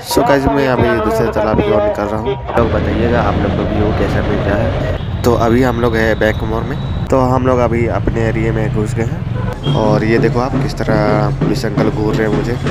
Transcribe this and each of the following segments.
So guys मैं अभी दूसरे तालाब की ओर निकल रहा हूँ। लोग बताइएगा आप लोग को व्यू कैसा मिल रहा है। तो अभी हम लोग है बैक मोड़ में। तो हम लोग अभी अपने एरिया में घुस गए हैं और ये देखो आप किस तरह पुलिस अंकल घूर रहे हैं मुझे।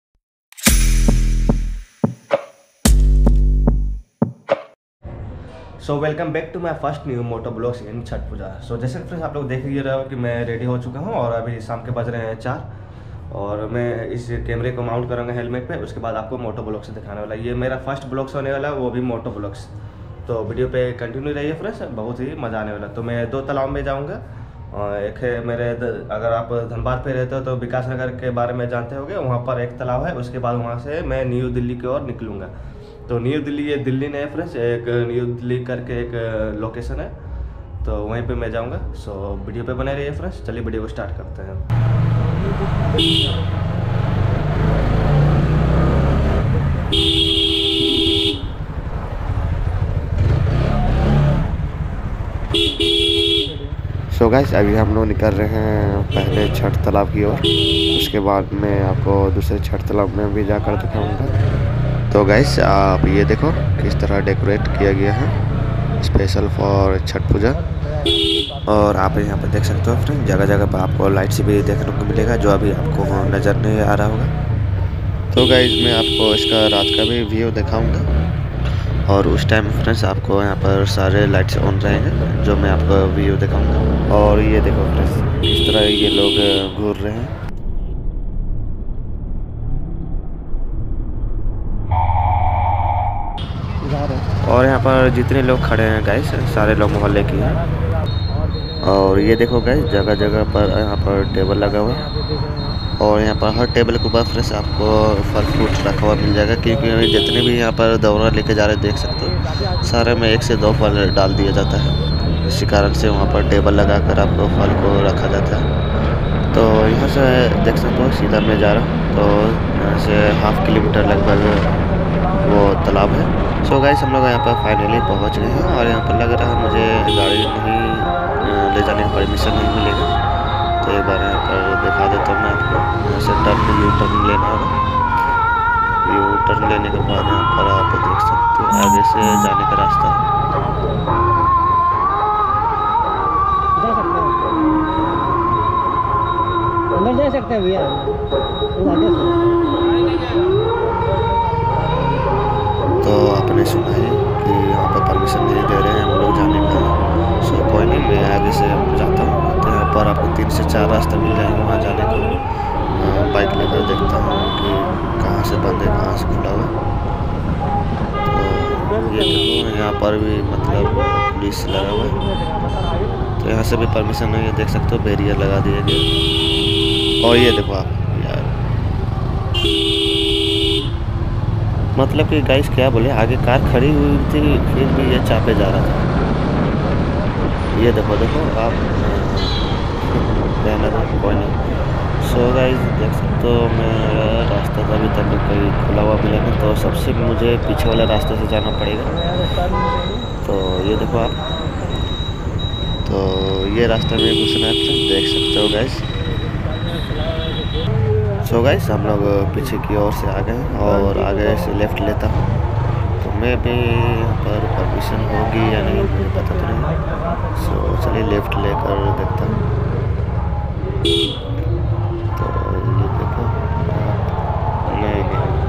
So welcome back to my first new moto blogs in Chhath Puja. So जैसे फ्रेंड्स आप लोग देख ही रहे हो कि मैं रेडी हो चुका हूँ और अभी शाम के बज रहे हैं 4 और मैं इस कैमरे को माउंट करूँगा हेलमेट पे। उसके बाद आपको मोटो ब्लॉग से दिखाने वाला ये मेरा फर्स्ट ब्लॉग्स होने वाला है, वो भी मोटो ब्लॉग्स। तो वीडियो पे कंटिन्यू रहिए फ्रेंड्स, बहुत ही मज़ा आने वाला। तो मैं 2 तालाब में जाऊँगा। एक है मेरे अगर आप धनबाद पे रहते हो तो विकास नगर के बारे में जानते होंगे, वहाँ पर एक तालाब है। उसके बाद वहाँ से मैं न्यू दिल्ली की ओर निकलूँगा। तो न्यू दिल्ली ये दिल्ली नहीं है फ्रेंड्स, एक न्यू दिल्ली करके एक लोकेशन है, तो वहीं पे मैं जाऊंगा। सो वीडियो पे बने रहिए फ्रेंड्स। चलिए वीडियो को स्टार्ट करते हैं। सो गाइस अभी हम लोग निकल रहे हैं पहले छठ तालाब की ओर। उसके बाद मैं आपको दूसरे छठ तालाब में भी जाकर दिखाऊंगा। तो गाइस आप ये देखो किस तरह डेकोरेट किया गया है स्पेशल फॉर छठ पूजा। और आप यहाँ पर देख सकते हो फ्रेंड, जगह जगह पर आपको लाइट्स भी देखने को मिलेगा जो अभी आपको नज़र नहीं आ रहा होगा। तो गाइस मैं आपको इसका रात का भी व्यू दिखाऊंगा और उस टाइम फ्रेंड्स आपको यहाँ पर सारे लाइट्स ऑन रहेंगे जो मैं आपको व्यू दिखाऊंगा। और ये देखो फ्रेंड्स किस तरह ये लोग घूर रहे हैं। और यहाँ पर जितने लोग खड़े हैं गाइस सारे लोग मोहल्ले की हैं। और ये देखो गाइस जगह जगह पर यहाँ पर टेबल लगा हुआ है और यहाँ पर हर टेबल के ऊपर फ्रेंड्स आपको फल फ्रूट रखा हुआ मिल जाएगा, क्योंकि जितने भी यहाँ पर दौरा लेके जा रहे देख सकते हो सारे में 1 से 2 फल डाल दिया जाता है। इसी कारण से वहाँ पर टेबल लगा कर आपको फल को रखा जाता है। तो यहाँ से देख सकते हो सीधा मैं जा रहा हूँ, तो यहाँ से ½ किलोमीटर लगभग वो तालाब है। सो गाइस हम लोग यहाँ पर फाइनली पहुँच गए हैं और यहाँ पर लग रहा है मुझे गाड़ी नहीं ले जाने का परमिशन नहीं मिलेगा। तो एक बार यहाँ पर दिखा देता हूँ मैं आपको। यहाँ से टर्न यू टर्न लेना होगा। यू टर्न लेने के बाद यहाँ पर आप देख सकते हो आगे से जाने का रास्ता है। अंदर जा सकते हैं भैया, तो आपने सुना है कि यहाँ पर परमिशन नहीं दे रहे हैं हम लोग जाने का। सो कोई नहीं, मैं आगे से जाता हूँ। तो यहाँ पर आपको 3 से 4 रास्ते मिल जाएंगे वहाँ जाने को। बाइक लेकर देखता हूँ कि कहाँ से बंद है कहाँ से खुला हुआ। तो ये देखो यहाँ पर भी मतलब पुलिस लगा हुआ है, तो यहाँ से भी परमिशन नहीं है, देख सकते हो बैरियर लगा दिए गए। और ये देखो आप यार, मतलब कि गाइस क्या बोले, आगे कार खड़ी हुई थी फिर भी ये चापे जा रहा था। ये देखो आप रहना था कोई नहीं। सो गाइस देख सकते हो मेरा रास्ता तो अभी तक कोई खुला हुआ मिला नहीं, तो सबसे मुझे पीछे वाला रास्ते से जाना पड़ेगा। तो ये देखो आप, तो ये रास्ता में घुसना है, देख सकते हो गाइस। सो गाइस हम लोग पीछे की ओर से आ गए और आगे से लेफ़्ट लेता हूँ। तो मैं भी यहाँ पर परमिशन होगी या नहीं मुझे पता तो नहीं। सो चलिए लेफ़्ट लेकर देखता हूँ। तो ये देखो नहीं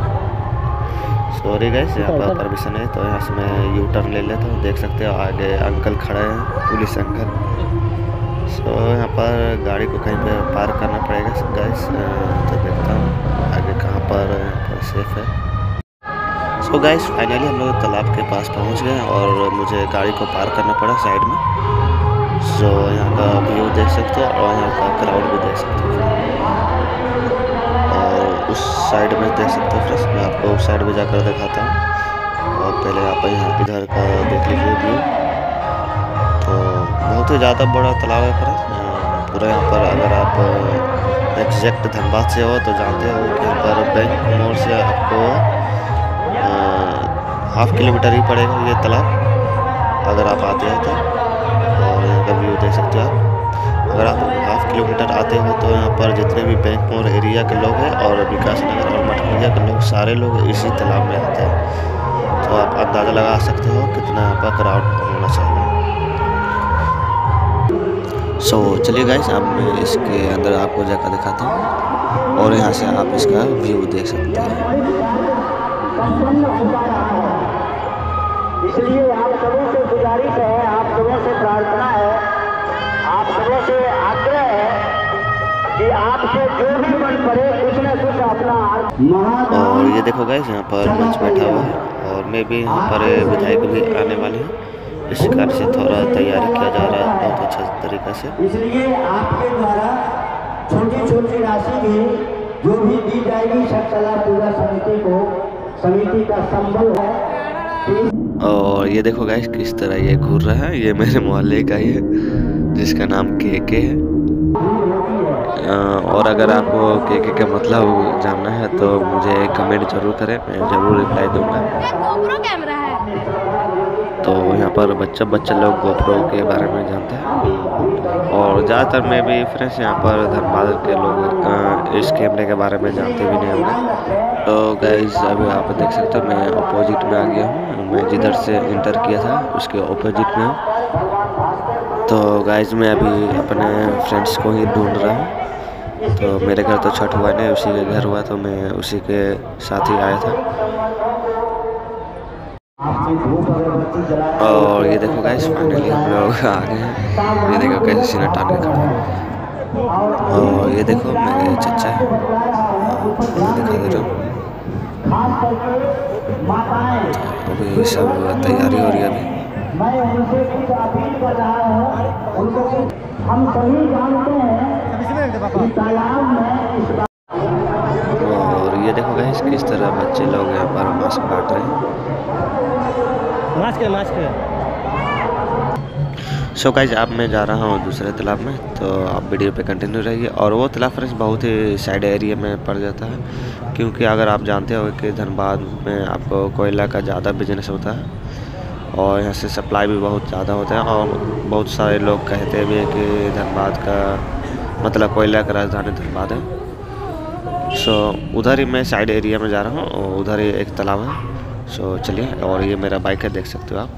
सॉरी गाइस, यहाँ पर परमिशन है, तो यहाँ से मैं यू टर्न ले लेता हूँ। देख सकते हो आगे अंकल खड़े हैं, पुलिस अंकल। सो यहाँ पर गाड़ी को कहीं पे पार्क करना पड़ेगा गाइस। तो देखता हूँ आगे कहाँ पर सेफ है। सो गाइस फाइनली हम लोग तालाब के पास पहुँच गए और मुझे गाड़ी को पार्क करना पड़ा साइड में। सो यहाँ का व्यू देख सकते हो और यहाँ का क्राउड भी देख सकते हो और उस साइड में देख सकते हो फ्रेंड्स। मैं आपको उस साइड में जाकर दिखाता हूँ और पहले आप यहाँ इधर का देख लीजिए व्यू। तो बहुत ही ज़्यादा बड़ा तालाब है फ्रेंड्स पूरा। यहाँ पर अगर आप एग्जैक्ट धनबाद से हो तो जानते हो कि यहाँ पर बैंक मोड़ से आपको ½ किलोमीटर ही पड़ेगा ये तालाब अगर आप आते हैं तो। और यहाँ का व्यू देख सकते हो आप। अगर आप हाफ किलोमीटर आते हो तो यहाँ पर जितने भी बैंक मोड़ एरिया के लोग हैं और विकास नगर और मठपुरिया के लोग सारे लोग इसी तालाब में आते हैं। तो आप अंदाज़ा लगा सकते हो कितना यहाँ पर क्राउड होना चाहिए। सो चलिए गाइस, अब मैं इसके अंदर आपको जगह दिखाता हूँ और यहाँ से आप इसका व्यू देख सकते हैं। इसलिए आप सबों से गुजारिश है, आप सबों से प्रार्थना है, आप सबों से आग्रह है कि आपसे जो भी बन पड़े कुछ न कुछ अपना। और ये देखो गाइस, यहाँ पर मंच बैठा हुआ है और मैं भी यहाँ पर विधायक भी आने वाले हैं। इस कारण से थोड़ा तैयारी किया जा रहा है बहुत अच्छा तरीक़ा से। इसलिए आपके द्वारा छोटी छोटी राशि भी जो भी दी जाएगी शक्तला पूजा समिति को, समिति का संबल है। और ये देखो गाइस किस तरह ये घूर रहा है। ये मेरे मोहल्ले का ही है जिसका नाम केके है। और अगर आपको केके का मतलब जानना है तो मुझे कमेंट जरूर करें, मैं ज़रूर रिप्लाई दूंगा। कैमरा है तो यहाँ पर बच्चा लोग गोप्रो के बारे में जानते हैं और ज़्यादातर मैं भी फ्रेंड्स यहाँ पर धनबाद के लोग इस कैमरे के बारे में जानते भी नहीं होंगे। तो गाइस अभी आप देख सकते हो मैं अपोजिट में आ गया हूँ। मैं जिधर से इंटर किया था उसके अपोजिट में हूँ। तो गाइस मैं अभी अपने फ्रेंड्स को ही ढूंढ रहा हूँ। तो मेरे घर तो छठ हुआ नहीं, उसी के घर हुआ तो मैं उसी के साथ ही आया था। और ये देखो गाइस फाइनली हम लोग आ गए हैं। ये देखो कैसे सीना टान के खड़ा है। और ये देखो मेरे चचा है, दिखा दे रहा हूँ। अभी सब तैयारी हो रही है अभी। मैं उनसे कुछ अपील कर रहा हूँ। हम सभी जानते हैं कि तालाब में और ये देखो गाइस किस तरह बच्चे लोग यहाँ पर मास्क बांट रहे हैं। मास्क सो गाइस अब मैं जा रहा हूँ दूसरे तालाब में, तो आप वीडियो पे कंटिन्यू रहिए। और वो तालाब फ्रेंड्स बहुत ही साइड एरिया में पड़ जाता है, क्योंकि अगर आप जानते हो कि धनबाद में आपको कोयला का ज़्यादा बिजनेस होता है और यहाँ से सप्लाई भी बहुत ज़्यादा होता है। और बहुत सारे लोग कहते भी हैं कि धनबाद का मतलब कोयला का राजधानी धनबाद है। सो उधर ही मैं साइड एरिया में जा रहा हूँ और उधर ही एक तालाब है। सो चलिए, और ये मेरा बाइक है, देख सकते हो आप।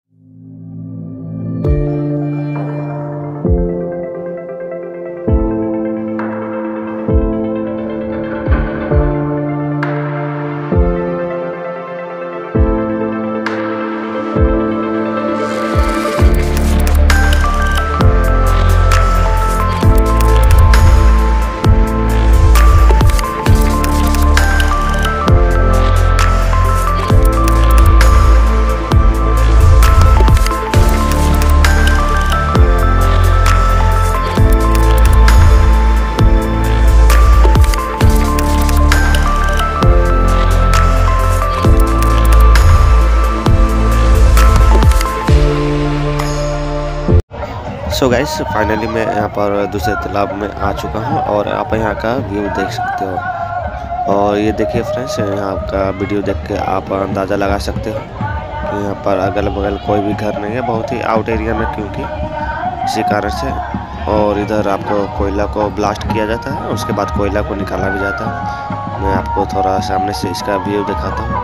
सो गाइस फाइनली मैं यहाँ पर दूसरे तालाब में आ चुका हूँ और आप यहाँ का व्यू देख सकते हो। और ये देखिए फ्रेंड्स, यहाँ का वीडियो देख के आप अंदाज़ा लगा सकते हो कि यहाँ पर अगल बगल कोई भी घर नहीं है, बहुत ही आउट एरिया में, क्योंकि इसी कारण से। और इधर आपको कोयला को ब्लास्ट किया जाता है, उसके बाद कोयला को निकाला भी जाता है। मैं आपको थोड़ा सामने से इसका व्यू दिखाता हूँ।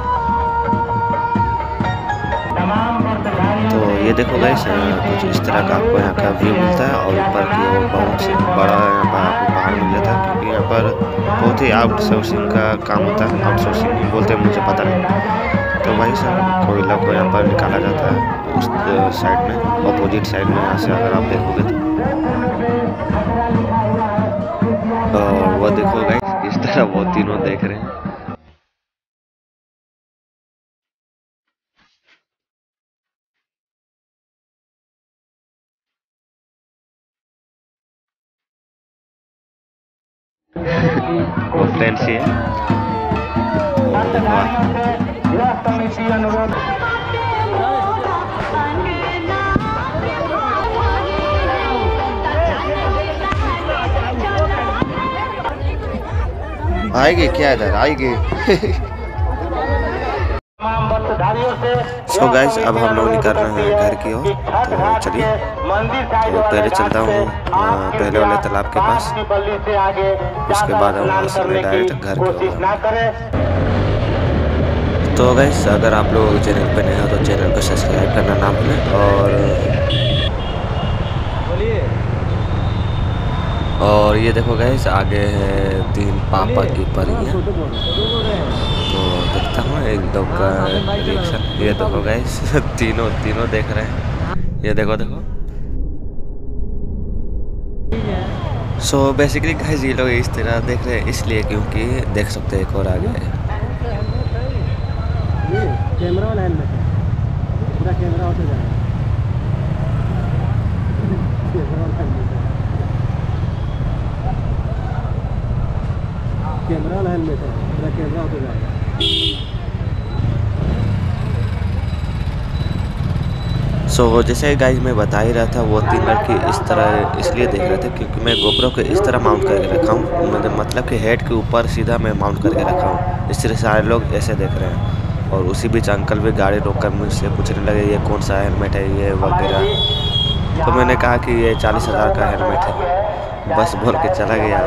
तो ये देखो गाइस कुछ इस तरह का आपको यहाँ का व्यू मिलता है। और ऊपर की ओर बहुत से बड़ा यहाँ पर आपको पहाड़ मिल जाता है, क्योंकि यहाँ पर बहुत ही आउटसोर्सिंग का काम होता है। आउटसोर्सिंग बोलते हैं, मुझे पता नहीं। तो भाई सब कोयला को यहाँ पर निकाला जाता है उस साइड में, अपोजिट साइड में। यहाँ से अगर आप देखोगे तो वो देखो गाइस इस तरह वो तीनों देख रहे हैं। वो फ्रेंड्स ही है। आएगी क्या इधर आएगी। सो गाइस अब हम लोग निकल रहे हैं घर की ओर, तो चलिए। तो पहले चलता हूँ पहले वाले तालाब के पास, उसके बाद हम वहाँ से मैं डायरेक्ट घर की ओर। तो गाइस अगर आप लोग चैनल पर नए हो तो चैनल को सब्सक्राइब करना ना भूलें, और ये देखो गाइस आगे है 3 पापा की परियां। तो देखता हूँ एक दो का रिएक्शन। ये देखो गाइस तीनों देख रहे हैं, ये देखो। सो बेसिकली गाइस ये लोग इस तरह देख रहे हैं इसलिए क्योंकि देख सकते हैं एक और आगे है। कैमरा वाला हेलमेट है, पूरा कैमरा होते जा रहा है। कैमरा वाला हेलमेट है, पूरा कैमरा होते जा रहा है। सो जैसे गाइस मैं बता ही रहा था, वो 3 लड़की इस तरह इसलिए देख रहे थे क्योंकि मैं गोप्रो को इस तरह माउंट करके रखा हूँ, मतलब कि हेड के ऊपर सीधा मैं माउंट करके रखा हूँ, इस तरह सारे लोग ऐसे देख रहे हैं। और उसी बीच अंकल भी गाड़ी रोककर मुझसे पूछने लगे ये कौन सा हेलमेट है ये वगैरह। तो मैंने कहा कि ये 40,000 का हेलमेट है, बस बोल के चला गया।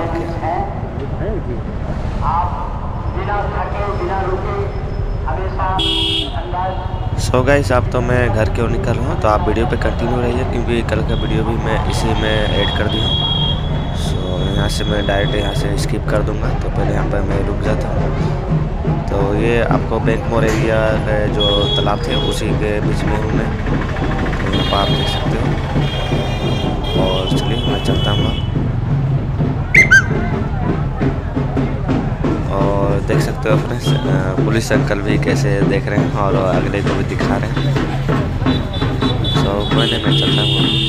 सो गाइस अब तो मैं घर की ओर निकल रहा हूँ, तो आप वीडियो पे कंटिन्यू रहिए क्योंकि कल का वीडियो भी मैं इसी में ऐड कर दिया हूँ। सो यहाँ से मैं डायरेक्ट यहाँ से स्किप कर दूँगा, तो पहले यहाँ पर मैं रुक जाता हूँ। तो ये आपको बैंक मोर एरिया के जो तालाब थे उसी के बीच में हूँ मैं, तो यहाँ पर आप देख सकते हो। और चलिए मैं चलता हूँ और देख सकते हो अपने पुलिस अंकल भी कैसे देख रहे हैं और अगले को भी दिखा रहे हैं। सो कोई नहीं, मैं चलता हूँ।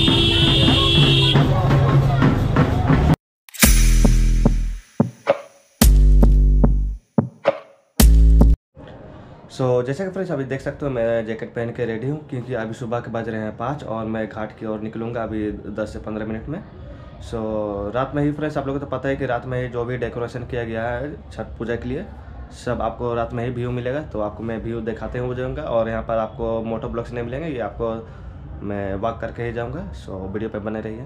सो जैसे कि फ्रेंड्स अभी देख सकते हो मैं जैकेट पहन के रेडी हूँ क्योंकि अभी सुबह के बज रहे हैं 5 और मैं घाट की ओर निकलूँगा अभी 10 से 15 मिनट में। सो रात में ही फ्रेंड्स आप लोगों को तो पता है कि रात में ही जो भी डेकोरेशन किया गया है छठ पूजा के लिए सब आपको रात में ही व्यू मिलेगा, तो आपको मैं व्यू दिखाते हुए जाऊँगा। और यहाँ पर आपको मोटो ब्लॉग्स नहीं मिलेंगे, ये आपको मैं वॉक करके ही जाऊँगा। सो वीडियो पर बने रहिए।